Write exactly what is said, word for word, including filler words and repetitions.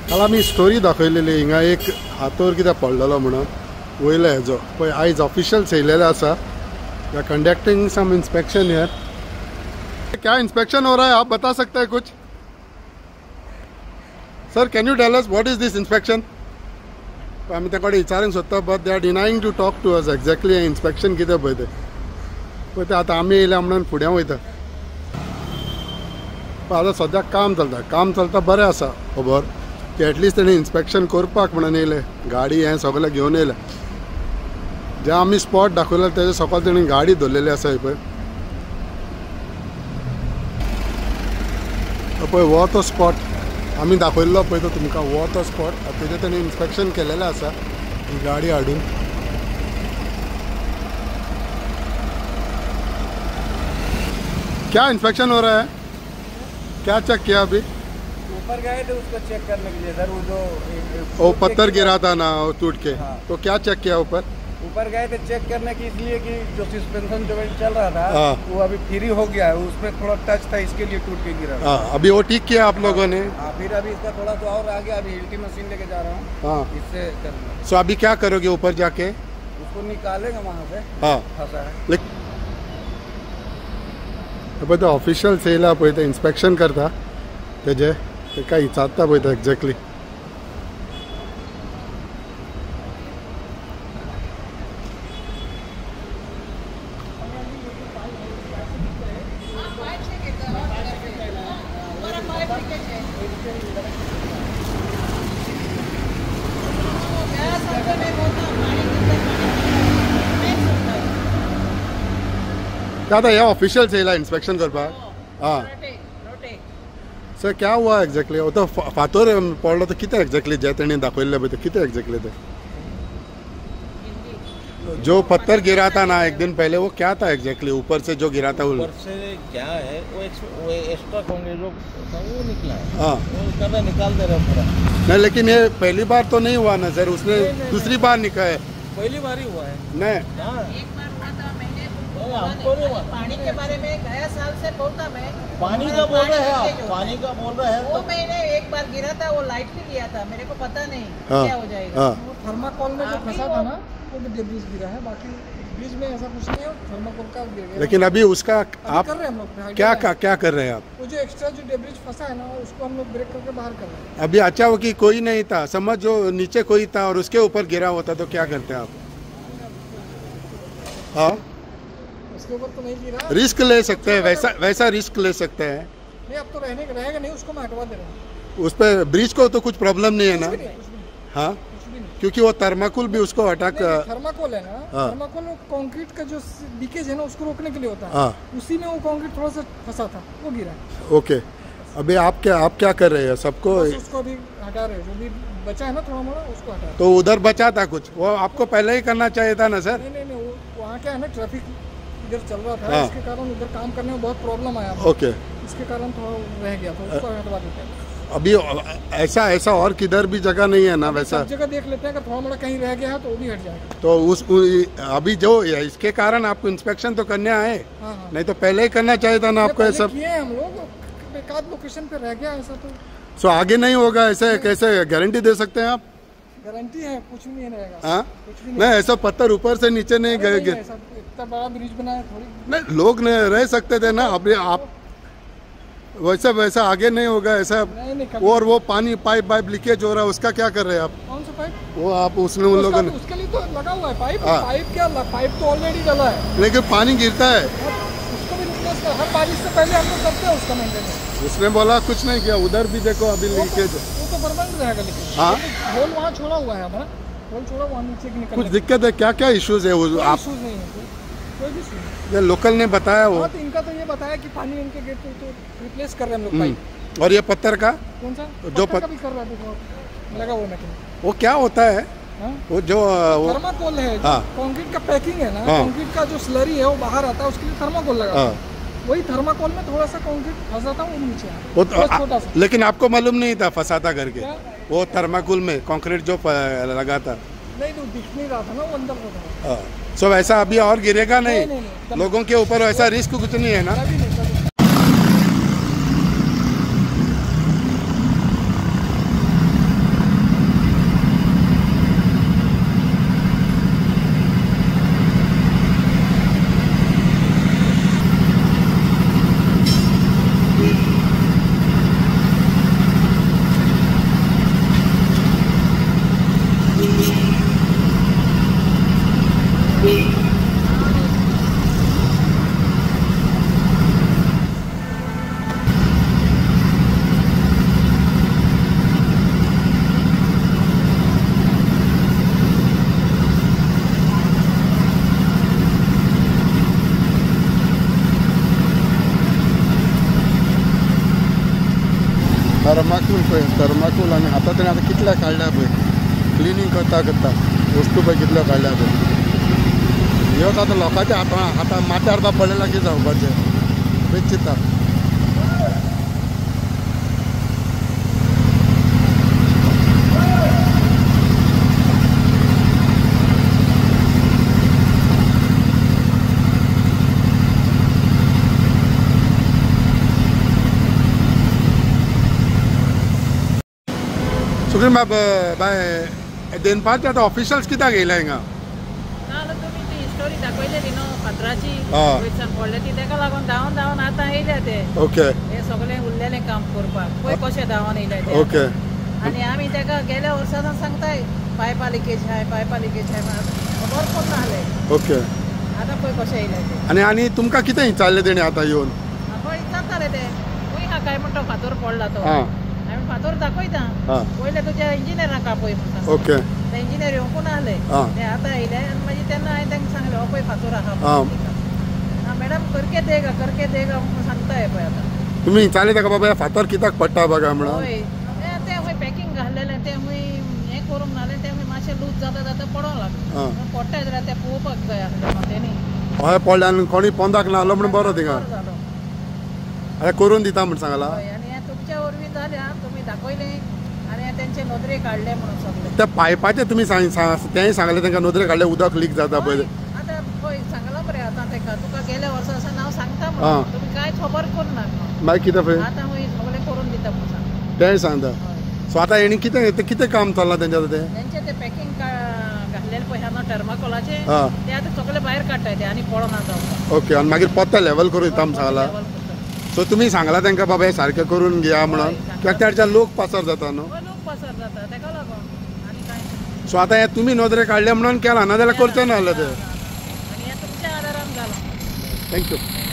काल आमी स्टोरी दाखयलेली हिंगा एक हातोर कितें पडलेलो म्हणून वयले हेजो पळय आयज ऑफिशियल्स येयलेले आसा they are conducting some inspection here. क्या इंस्पेक्शन हो रहा है आप बता सकते हैं कुछ? Sir can you tell us what is this inspection? आमी तेका विचारूंक सोदता but they are denying to talk to us exactly inspection कितें पळय तें पळय तें आतां आमी येयल्या म्हणून फुडें वयता। आतां सद्याक काम चलता काम चलता बरें आसा खबर की एटलिस्ट तेणी इन्स्पेक्शन करपाक म्हणून येयले गाडी हें सगळें घेवन येयले जे आमी स्पॉट दाखयले तेजे सकयल तेणी गाडी दवरलेली आसा पळय पळय हो तो स्पॉट आमी दाखयल्लो पळय तो तुमकां हो तो स्पॉट तेजें तेणी इन्स्पेक्शन केलेलें आसा ही गाडी हाडून। क्या इंस्पेक्शन हो रहा है? क्या चेक किया अभी? ऊपर गए थे उसको चेक करने के लिए सर वो जो वो पत्थर गिरा था ना वो टूट के। हाँ। तो क्या चेक किया ऊपर? ऊपर गए थे चेक करने की इसलिए कि जो सस्पेंशन जो चल रहा था हाँ। वो अभी फ्री हो गया है उसमें थोड़ा टच था इसके लिए टूट के गिरा। हाँ अभी वो ठीक किया आप लोगों ने? हाँ फिर अभी इसका थोड़ा सा और आगे अभी हिल्टी मशीन लेके जा रहा हूँ। हाँ इससे करना। सो अभी क्या करोगे ऊपर जाके? उसको निकालेंगे वहाँ से। हाँ फंसा है पळय तो ऑफिशियल्स येयला पळय ते इन्स्पेक्शन करता तेजे तेका विचारता पळय तो एक्झॅक्टली। क्या था यहाँ ऑफिशियल्स येयला इंस्पेक्शन करपाक? हाँ सर क्या हुआ एक्झॅक्टली? वो तो फातोर पडलो तो कितें एक्झॅक्टली जे तेणी दाखयल्ले पळय ते कितें एक्झॅक्टली ते जो पत्थर गिरा था ना एक दिन पहले वो क्या था एक्झॅक्टली ऊपर से जो गिरा था? ऊपर से क्या है वो एक्स्ट्रा होंगे जो वो निकला है। हाँ वो कर निकाल दे रहे पूरा। नहीं लेकिन ये पहली बार तो नहीं हुआ ना सर उसने नहीं, नहीं, दूसरी बार निकला है। पहली बार ही हुआ है। नहीं हाँ एक बार हुआ था मैंने हमको नहीं हुआ। पानी के बारे में गया साल से बोलता मैं पानी का बोल रहे हैं आप पानी का बोल रहे हैं वो मैंने एक बार गिरा था वो लाइट भी लिया था मेरे को पता नहीं हाँ, क्या हो जाएगा। हाँ। वो थर्माकोल में जो फंसा था ना वो डेब्रिज गिरा है बाकी ब्रिज में ऐसा कुछ नहीं है थर्माकोल का गिर गया। लेकिन अभी उसका आप कर रहे हैं हम लोग क्या क्या क्या कर रहे हैं आप? वो जो एक्स्ट्रा जो डेब्रिज फंसा है ना उसको हम लोग ब्रेक करके बाहर कर रहे हैं। अभी अच्छा हो कि कोई नहीं था समझ जो नीचे कोई था और उसके ऊपर गिरा होता तो क्या करते आप? हाँ उसके ऊपर तो नहीं गिरा। रिस्क ले सकते हैं वैसा वैसा रिस्क ले सकते हैं। नहीं अब तो रहने रहेगा नहीं उसको मैं हटवा दे रहा हूँ। उस पर ब्रिज को तो कुछ प्रॉब्लम नहीं है ना? कुछ भी नहीं, कुछ भी नहीं, हाँ कुछ भी नहीं। क्योंकि वो थर्माकोल भी उसको हटा कर थर्माकोल है ना हाँ। थर्माकोल कंक्रीट का जो लीकेज है ना उसको रोकने के लिए होता है। हाँ उसी में वो कंक्रीट थोड़ा सा फंसा था वो गिरा। ओके अभी आप क्या आप क्या कर रहे हैं सबको? बस उसको अभी हटा रहे हैं जो भी बचा है ना थोड़ा मोड़ा उसको हटा रहे हैं। तो उधर बचा था कुछ वो आपको पहले ही करना चाहिए था ना सर? नहीं नहीं नहीं वो वहाँ क्या है ना ट्रैफिक इधर चल रहा था हाँ। इसके कारण उधर काम करने में बहुत प्रॉब्लम आया। ओके इसके कारण थोड़ा रह गया था उसको हटवा देते हैं। अभी ऐसा ऐसा और किधर भी जगह नहीं है ना वैसा? सब जगह देख लेते हैं कि थोड़ा मोड़ा कहीं रह गया है तो वो भी हट जाएगा। तो उस उ- अभी जो इसके कारण आपको इंस्पेक्शन तो करने आए हाँ हाँ नहीं तो पहले ही करना चाहिए था ना आपको पहले ऐसा। किए हैं हम लोग एक आध लोकेशन पे रह गया ऐसा तो सो आगे नहीं होगा ऐसे कैसे गारंटी दे सकते हैं आप? गारंटी है कुछ भी नहीं रहेगा। हाँ कुछ भी नहीं ऐसा पत्थर ऊपर से नीचे नहीं अरे गए नहीं गिर- है, ऐसा इतना बड़ा ब्रिज बनाया थोड़ी। नहीं लोग ने रह सकते थे ना अभी आप वैसा वैसा आगे नहीं होगा ऐसा। नहीं नहीं कभी- और वो पानी पाइप पाइप लीकेज हो रहा है उसका क्या कर रहे हैं आप? कौन सा पाइप? वो आप उसने उन लोगों ने उसके लिए तो लगा हुआ है पाइप। हाँ। पाइप क्या पाइप तो ऑलरेडी डला है लेकिन पानी गिरता है उसको भी रिप्लेस कर हर बारिश से पहले हम लोग करते हैं उसका मेंटेनेंस। उसने बोला कुछ नहीं किया उधर भी देखो अभी वो तो- लीकेज वो तो परमानेंट रहेगा लेकिन हाँ। होल वहाँ छोड़ा हुआ है हमारा होल छोड़ा वहाँ नीचे की निकल कुछ दिक्कत है क्या क्या इश्यूज है वो आप? इशूज नहीं है कोई- कोई भी इशू नहीं। ये लोकल ने बताया वो हाँ तो इनका तो ये बताया कि पानी इनके गेट पे तो रिप्लेस कर रहे हैं हम लोग पाइप। हम्म। और ये पत्थर का कौन सा? जो पत्थर पत- का भी कर रहा है देखो लगा हुआ मैकेनिक। वो क्या होता है हाँ? वो जो वो थर्माकोल है जो हाँ। कंक्रीट का पैकिंग है ना हाँ। कंक्रीट का जो स्लरी है वो बाहर आता है उसके लिए थर्माकोल लगा हाँ। है। वही थर्माकोल में थोड़ा सा कंक्रीट फंसा था वो नीचे आया। वो तो बस छोटा सा। लेकिन आपको मालूम नहीं था फंसाता करके क्या? वो थर्माकोल में कंक्रीट जो प- लगा था। नहीं तो दिख नहीं रहा था ना वो अंदर को था। हाँ। सो वैसा अभी और गिरेगा नहीं, नहीं, नहीं, नहीं। लोगों के ऊपर वैसा रिस्क कुछ नहीं है ना? कभी नहीं कभी नहीं। थर्माकूल पळय थर्माकूल आनी आतां तेणें आतां कितल्या काडल्या पळय क्लिनींग करता करता वस्तू पळय कितल्यो काडल्या पळय ह्योच आतां लोकांच्या हातां आतां माथ्यार बा पडलेला कितें जावपाचें बेचिता सुखीन बाब बाय देनपारचे आतां ऑफिशल्स कित्याक येयल्या हिंगा नाल्यार तुमी ती स्टोरी दाखयलेली न्हू फातराची हय. वयरच्यान पडले ती तेका लागून धांवन धांवन आतां येयल्या ते ओके हे सगळें उरलेलें काम करपाक पळय कशें धांवन येयले ते ओके आनी आमी तेका गेल्या वर्सां सांगताय पायपा लिकेज आहाय पायपा लिकेज आहाय खबर पूण नाहले ओके आतां पळय कशें येयले ते आनी आनी तुमकां कितें विचारलें तेणी आतां येवन पळय जाताले ते खंय हा काय म्हणटा फातर पडला तो हां हांवें फातर दाखयता हां पयले तुज्या इंजिनियराक आपय म्हणटा ओके ते इंजिनियर येवंकून आसले हां. ते आतां येयले आनी मागीर तेन्ना हांवें तांकां सांगलें हो पळय फातर आहा हां. हां मॅडम करके देगा करके देगा म्हणून सांगताय पळय आतां तुमी विचारलें ताका बाबा फातर कित्याक पडटा बघा म्हणून हय हे ते खंय पॅकींग घाल्लेलें ते खंय हें करूंक नासलें ते खंय मातशें लूज जाता जाता पडोंक लागलें हां. पडटाय जाल्यार ते पळोवपाक जाय आसलें न्हू तेणी हय पडलें आनी कोणी पोंदाक नाहलो म्हणून बरो थिंगा बरो जालो आतां करून दिता म्हणून सांगला हय आनी हें तुमच्या वरवीं जाल्या तुमी दाखयलें आनी हें तेंचे नदरे काडले म्हणून सगळे त्या पायपाचे तुमी सांग सांग- तेंय सांगलें तांकां नदरे काडले उदक लीक जाता पळय हय, आतां पळय सांगलां मरे आतां तेका तुका गेल्या वर्सा असं नांव सांगता हां. म्हणून तुमी कांय खबर करनात मागीर कितें पळय आतां खंय सगळें करून दिता म्हणून सांगता तेंय सांगता हय सो आतां हेणी कितें ते कितें काम चल्लां तेंच्या तें तेंचे ते पॅकींग घातलेले पळय हांगा टर्माकोलाचे हां. ते आतां सगळे भायर काडटाय ते आनी पडोना जावपाक ओके आनी मागीर पोत्ता लेवल करून दिता म्हणून सांगला लेवल करता. सो तुमी सांगला तांकां बाबा हे सारकें करून घेया म्हणून हय, सांगला. कित्याक त्याच्या लोक पासर जाता न्हू हय, लोक पासर जाता तेका लागून आनी कांय सो आतां हे तुमी नदरे काडले म्हणून केला ना जाल्यार करचें ना जाल्यार ते आनी हें तुमच्या आदारान जालां थँक्यू